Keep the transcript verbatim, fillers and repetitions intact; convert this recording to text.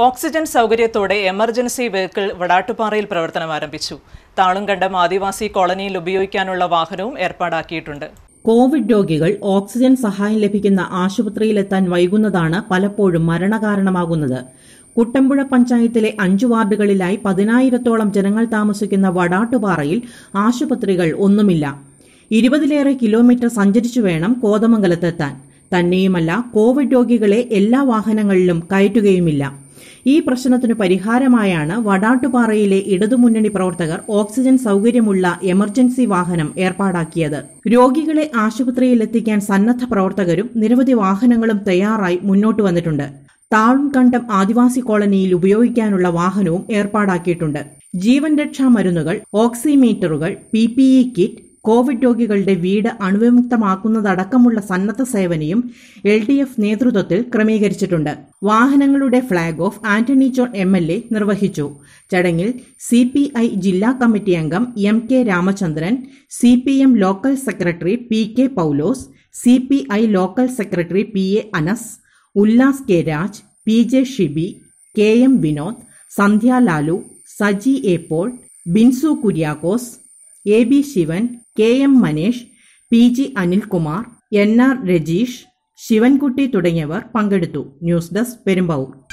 Oxygen സൗകര്യത്തോടെ emergency vehicle വടാട്ടുപാറയിൽ പ്രവർത്തനം ആരംഭിച്ചു. താളുംകണ്ടം ആദിവാസി കോളനിയിൽ ഉപയോഗിക്കാനുള്ള വാഹനവും ഏർപ്പാടാക്കിയിട്ടുണ്ട്. കോവിഡ് രോഗികൾ ഓക്സിജൻ സഹായം ലഭിക്കുന്ന ആശുപത്രിയിലെത്താൻ വൈകുന്നതാണ് പലപ്പോഴും മരണകാരണമാകുന്നത്. കുട്ടമ്പുഴ പഞ്ചായത്തിലെ അഞ്ചു വാർഡുകളിലായി പതിനായിരത്തോളം ജനങ്ങൾ താമസിക്കുന്ന വടാട്ടുപാറയിൽ ആശുപത്രികൾ ഒന്നുമില്ല. ഇരുപതിലേറെ കിലോമീറ്റർ സഞ്ചരിച്ചു വേണം കോതമംഗലത്തെത്താൻ. തന്നെയുമല്ല, കോവിഡ് രോഗികളെ എല്ലാ വാഹനങ്ങളിലും കയറ്റുകയുമില്ല. ഈ പ്രശ്നത്തിനു പരിഹാരമായാണ് വടാട്ടുപാറയിലെ ഇടതുമുന്നണി പ്രവർത്തകർ ഓക്സിജൻ സൗകര്യമുള്ള എമർജൻസി വാഹനം ഏർപ്പാടാക്കിയത്. രോഗികളെ ആശുപത്രിയിലെത്തിക്കാൻ സന്നദ്ധ പ്രവർത്തകരും നിരവധി വാഹനങ്ങളും തയ്യാറായി മുന്നോട്ട് വന്നിട്ടുണ്ട്. താളുംകണ്ടം ആദിവാസി കോളനിയിൽ ഉപയോഗിക്കാനുള്ള വാഹനവും ഏർപ്പാടാക്കിയിട്ടുണ്ട്. ജീവൻ രക്ഷാ മരുന്നുകൾ, ഓക്സിമീറ്ററുകൾ, P P E kit, Covid രോഗികളുടെ വീട് അണുവിമുക്തമാക്കുന്നതടക്കമുള്ള സന്നദ്ധ സേവനയും എൽ ഡി എഫ് നേതൃത്വത്തിൽ ക്രമീകരിച്ചിട്ടുണ്ട്. വാഹനങ്ങളുടെ flag off Antony John M L A നിർവഹിച്ചു. ചടങ്ങിൽ സി പി ഐ ജില്ലാ കമ്മിറ്റി അംഗം M K Ramachandran, C P M local secretary P K Paulose, C P I local secretary P A Anas, Ullas K Raj, P J Shibi, K M Vinod, Sandhya Lalu, Saji A Paul, Binsu Kuriakose, A B Shivan, K M Manesh, P G Anilkumar, N R Rajeesh, Sivankutty തുടങ്ങിയവർ പങ്കെടുത്തു. News desk Perumbavoor.